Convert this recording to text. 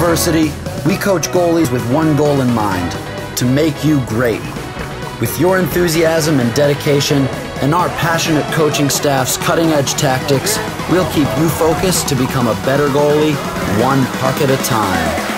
University, we coach goalies with one goal in mind: to make you great. With your enthusiasm and dedication, and our passionate coaching staff's cutting-edge tactics, we'll keep you focused to become a better goalie, one puck at a time.